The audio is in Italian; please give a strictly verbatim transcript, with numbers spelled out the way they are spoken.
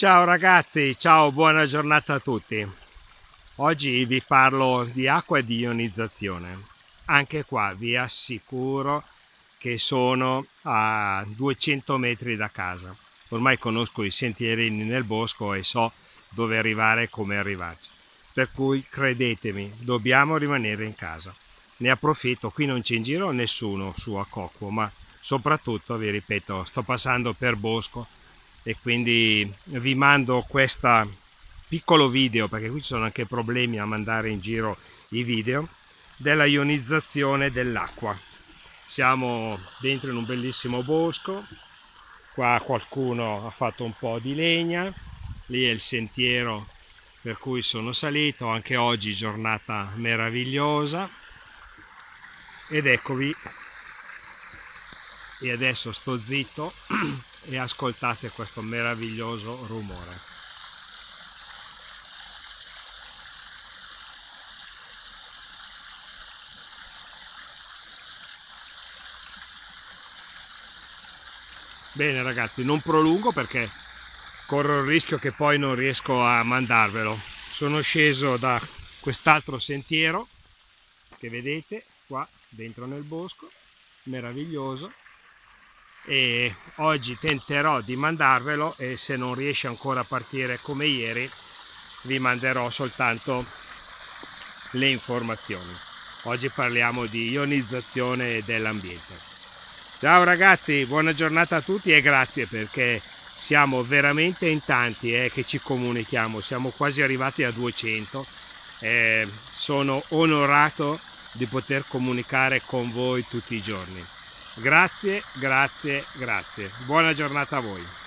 Ciao ragazzi, ciao, buona giornata a tutti. Oggi vi parlo di acqua e di ionizzazione. Anche qua vi assicuro che sono a duecento metri da casa. Ormai conosco i sentierini nel bosco e so dove arrivare e come arrivarci. Per cui credetemi, dobbiamo rimanere in casa. Ne approfitto, qui non c'è in giro nessuno su a Cocco, ma soprattutto, vi ripeto, sto passando per bosco e quindi vi mando questo piccolo video, perché qui ci sono anche problemi a mandare in giro i video, della ionizzazione dell'acqua. Siamo dentro in un bellissimo bosco, qua qualcuno ha fatto un po' di legna, lì è il sentiero per cui sono salito, anche oggi giornata meravigliosa, ed eccovi, e adesso sto zitto e ascoltate questo meraviglioso rumore. Bene ragazzi, non prolungo perché corro il rischio che poi non riesco a mandarvelo. Sono sceso da quest'altro sentiero che vedete qua dentro nel bosco, meraviglioso, e oggi tenterò di mandarvelo, e se non riesce ancora a partire come ieri vi manderò soltanto le informazioni. Oggi parliamo di ionizzazione dell'ambiente. Ciao ragazzi, buona giornata a tutti e grazie, perché siamo veramente in tanti eh, che ci comunichiamo, siamo quasi arrivati a duecento. Eh, sono onorato di poter comunicare con voi tutti i giorni. Grazie, grazie, grazie. Buona giornata a voi.